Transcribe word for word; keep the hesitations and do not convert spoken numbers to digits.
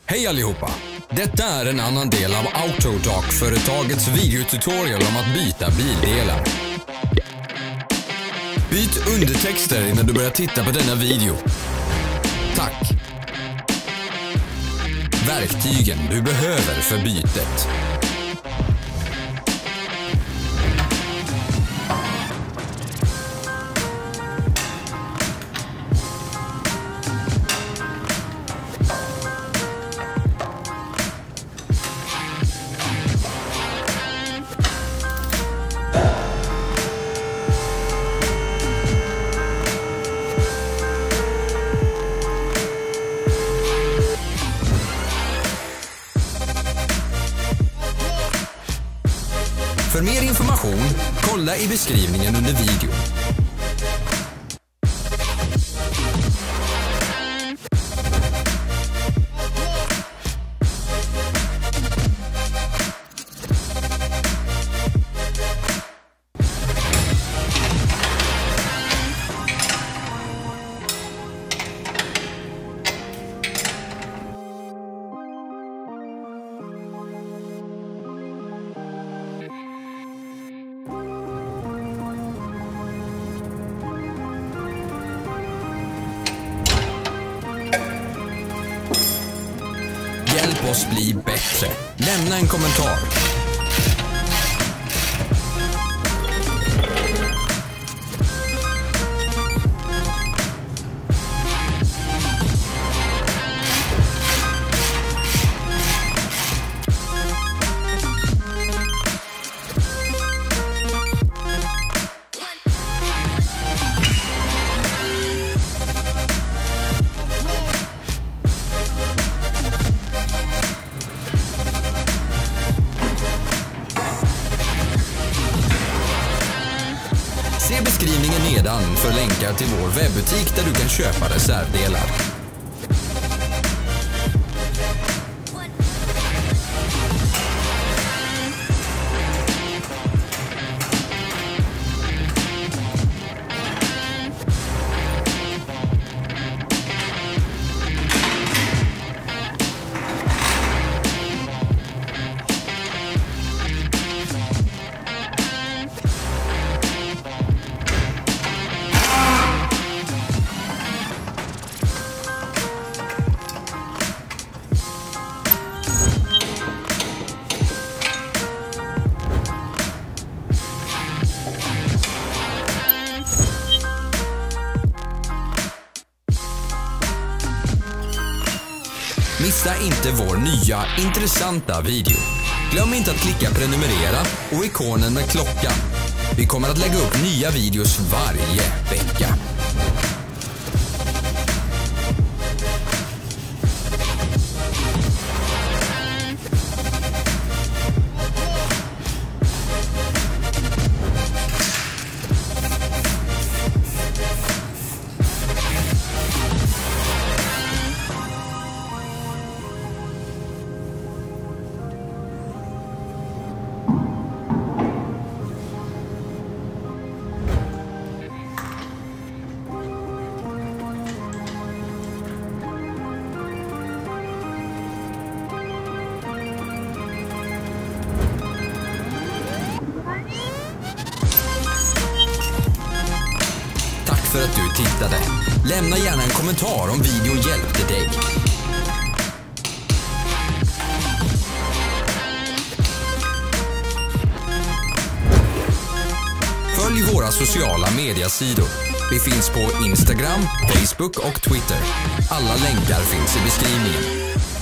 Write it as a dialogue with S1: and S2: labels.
S1: Hej allihopa! Detta är en annan del av Autotalk-företagets videotutorial om att byta bildelar. Byt undertexter innan du börjar titta på denna video. Tack! Verktygen du behöver för bytet. För mer information, kolla i beskrivningen under videon. Hjälp oss bli bättre. Lämna en kommentar. Se beskrivningen nedan för länkar till vår webbutik där du kan köpa reservdelar. Missa inte vår nya, intressanta video. Glöm inte att klicka prenumerera och ikonen med klockan. Vi kommer att lägga upp nya videos varje vecka. För att du tittade. Lämna gärna en kommentar om videon hjälpte dig. Följ våra sociala mediasidor. Vi finns på Instagram, Facebook och Twitter. Alla länkar finns i beskrivningen.